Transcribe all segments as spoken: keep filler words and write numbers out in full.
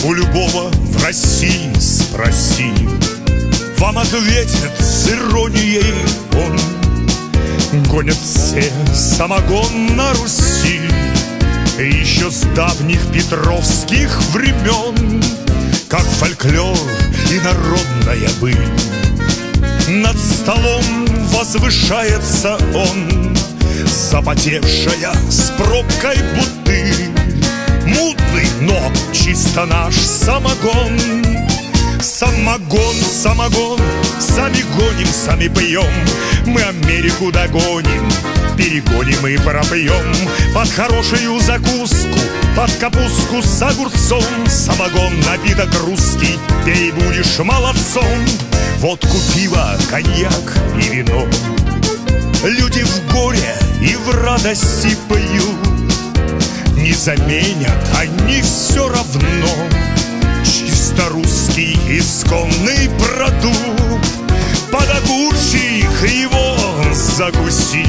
У любого в России спроси, вам ответит с иронией он. Гонят все самогон на Руси еще с давних петровских времен, как фольклор и народная быль. Над столом возвышается он, запотевшая с пробкой бутыль. Мутный, но чисто наш самогон. Самогон, самогон, сами гоним, сами пьем. Мы Америку догоним, перегоним и пропьем. Под хорошую закуску, под капустку с огурцом. Самогон, напиток русский, пей, будешь молодцом. Водку, пиво, коньяк и вино люди в горе и в радости пьют. Не заменят они все равно чисто русский исконный продукт. Под огурчик его закуси,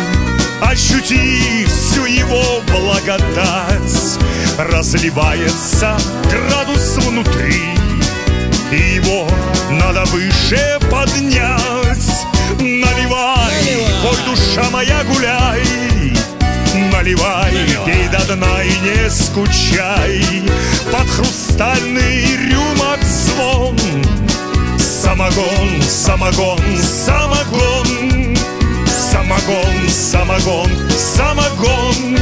ощути всю его благодать. Разливается градус внутри, и его надо выше поднять. Наливай, ой, душа моя, гуляй. Наливай, пей до дна и не скучай. Под хрустальный рюмок звон. Самогон, самогон, самогон. Самогон, самогон, самогон.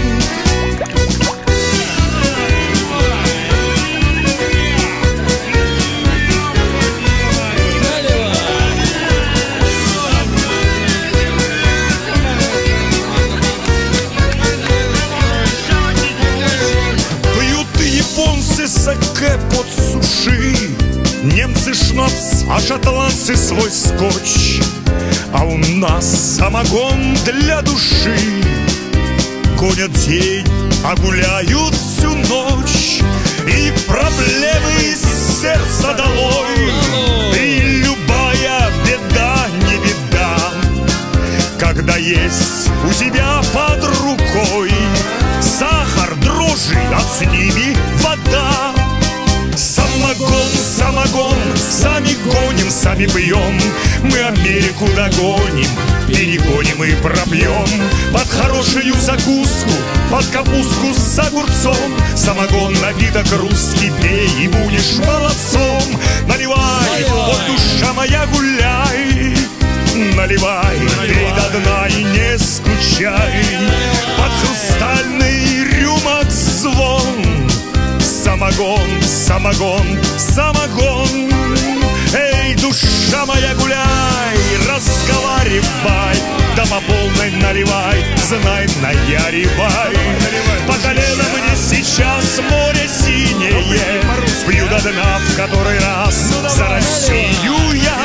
Саке под суши, немцы шнапс, а шотландцы свой скотч. А у нас самогон для души. Гонят день, а гуляют всю ночь. И проблемы из сердца долой, и любая беда не беда, когда есть у тебя под рукой сахар, дрожжи, а с ними вода. Самогон, самогон, сами гоним, сами пьем. Мы Америку догоним, перегоним и пропьем. Под хорошую закуску, под капустку с огурцом. Самогон, напиток русский, пей и будешь молодцом. Наливай, вот душа моя, гуляй. Наливай, пей до дна и не скучай. Под хрустальный рюмок звон. Самогон, самогон, самогон. Эй, душа моя, гуляй, разговаривай, да по полной наливай, знай, наяривай. По колено мне сейчас море синее, пью до дна в который раз за Россию я.